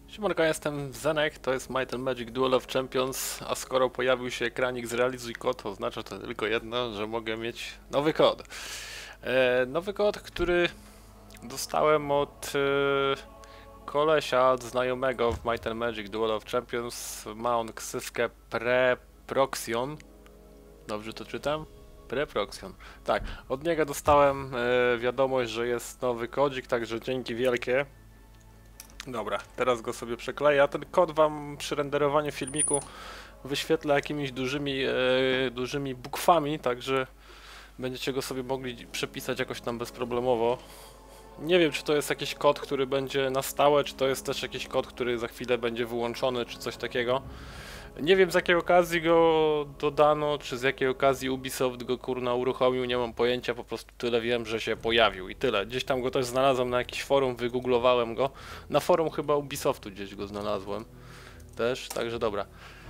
Siemanko, jestem Zenek, to jest Might and Magic Duel of Champions, a skoro pojawił się ekranik zrealizuj kod, to oznacza to tylko jedno, że mogę mieć nowy kod. Nowy kod, który dostałem od kolesia, od znajomego w Might and Magic Duel of Champions. Ma on ksywkę Preproxion. Dobrze to czytam? Preproxion. Tak, od niego dostałem wiadomość, że jest nowy kodzik, także dzięki wielkie. Dobra, teraz go sobie przekleję, a ten kod wam przy renderowaniu filmiku wyświetla jakimiś dużymi bukwami, także będziecie go sobie mogli przepisać jakoś tam bezproblemowo. Nie wiem, czy to jest jakiś kod, który będzie na stałe, czy to jest też jakiś kod, który za chwilę będzie wyłączony, czy coś takiego. Nie wiem, z jakiej okazji go dodano, czy z jakiej okazji Ubisoft go kurna uruchomił, nie mam pojęcia, po prostu tyle wiem, że się pojawił i tyle. Gdzieś tam go też znalazłem na jakimś forum, wygooglowałem go. Na forum chyba Ubisoftu gdzieś go znalazłem też, także dobra.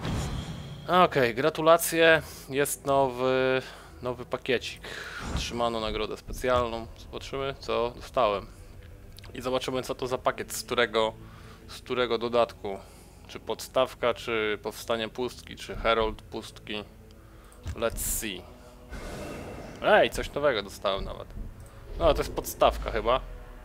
Okej, gratulacje, jest nowy pakiecik. Otrzymano nagrodę specjalną, zobaczymy co dostałem. I zobaczymy co to za pakiet, z którego dodatku. Czy podstawka, czy powstanie pustki, czy Herald pustki. Let's see. Ej, coś nowego dostałem nawet. No, to jest podstawka chyba.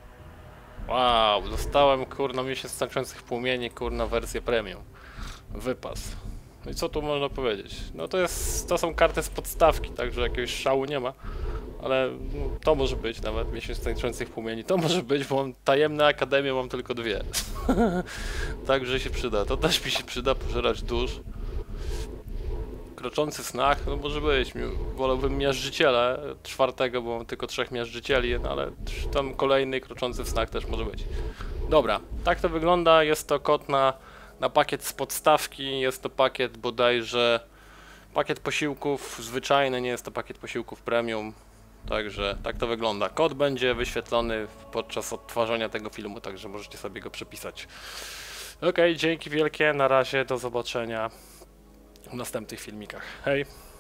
Wow, dostałem kurna miesiąc tańczących płomieni, kurna wersję premium. Wypas. No i co tu można powiedzieć? No to są karty z podstawki, także jakiegoś szału nie ma. Ale no, to może być nawet miesiąc tańczących płomieni. To może być, bo mam tajemne akademie, mam tylko dwie. Także się przyda. To też mi się przyda, pożerać dusz. Kroczący snach, no może być. Wolałbym miażdżyciele czwartego, bo mam tylko 3 miażdżycieli, no ale tam kolejny kroczący w snach też może być. Dobra, tak to wygląda. Jest to kod na pakiet z podstawki. Jest to pakiet bodajże pakiet posiłków zwyczajny, nie jest to pakiet posiłków premium. Także tak to wygląda. Kod będzie wyświetlony podczas odtwarzania tego filmu, także możecie sobie go przepisać. Ok, dzięki wielkie, na razie, do zobaczenia w następnych filmikach. Hej!